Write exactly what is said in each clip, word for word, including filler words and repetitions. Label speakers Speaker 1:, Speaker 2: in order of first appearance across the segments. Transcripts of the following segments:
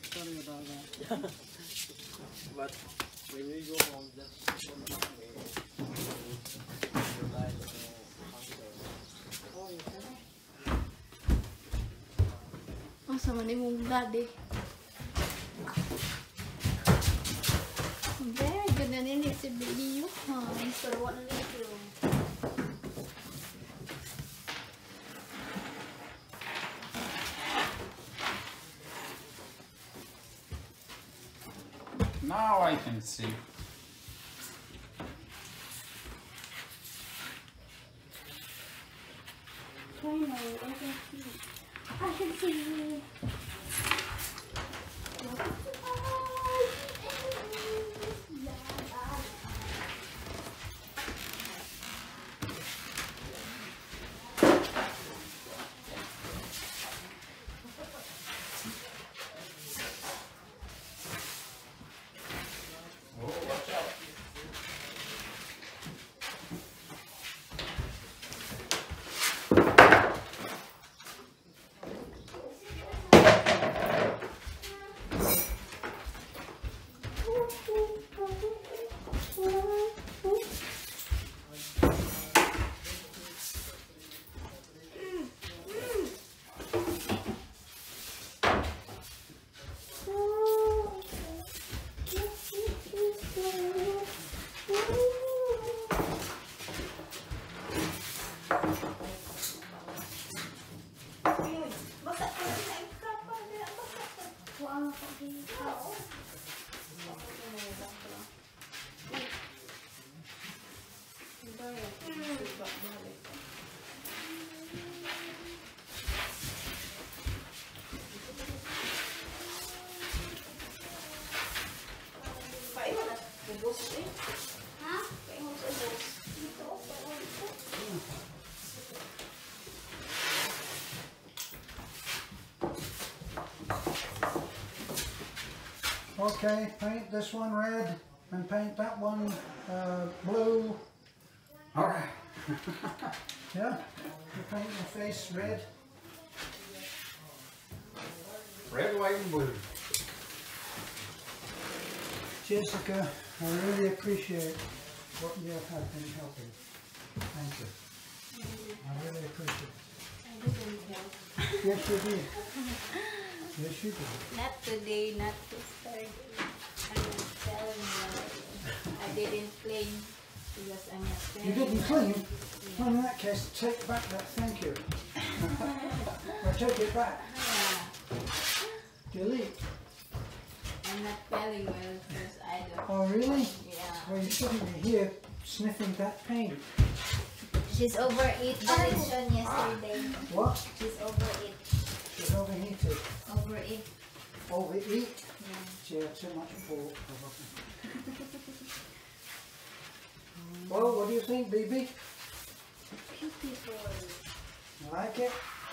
Speaker 1: Sorry about that.
Speaker 2: But when we go home, just one time we rely on the
Speaker 1: Oh, you can?
Speaker 3: Oh, sama ni mong daddy. Very good na nini si Baby Yuhan. For one little.
Speaker 4: Now I can see.
Speaker 3: Finally, I can see. I can see.
Speaker 1: Okay, paint this one red and paint that one uh, blue. Alright. Yeah, you paint your face red.
Speaker 4: Red, white and blue.
Speaker 1: Jessica, I really appreciate what you have been helping. Thank you. I really appreciate it.
Speaker 3: I didn't help.
Speaker 1: Yes, you did. Yes, you did.
Speaker 3: Not today, not yesterday. I'm not telling you. I didn't clean because I'm not
Speaker 1: You
Speaker 3: telling
Speaker 1: didn't clean? Well, in that case, take back that thank you. Or take it back.
Speaker 3: Yeah.
Speaker 1: Delete.
Speaker 3: I'm not telling well because I don't.
Speaker 1: Oh, really?
Speaker 3: Yeah.
Speaker 1: Well, you shouldn't be here sniffing that paint.
Speaker 3: She's overeat the lechon yesterday.
Speaker 1: What?
Speaker 3: She's overeat.
Speaker 1: She's overheated.
Speaker 3: Overeat.
Speaker 1: Overeat?
Speaker 3: Yeah.
Speaker 1: She had too much pork, probably. Well, what do you think, B B?
Speaker 3: Beautiful.
Speaker 1: You like it?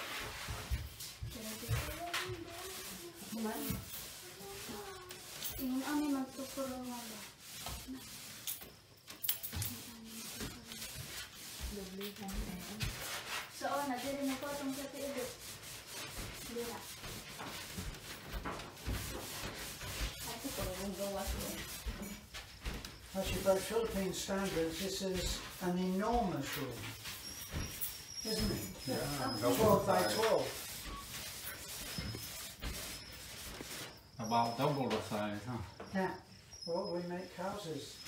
Speaker 3: Tingin ani magtutulong mo ba? So, oh, nadiri na po itong sa tiibit. Dira. Ate ko, yung gawas mo.
Speaker 1: Actually, by Philippine standards, this is an enormous room. Isn't it?
Speaker 4: Yeah,
Speaker 1: twelve by twelve.
Speaker 4: About double the size, huh?
Speaker 1: Yeah. Well, we make houses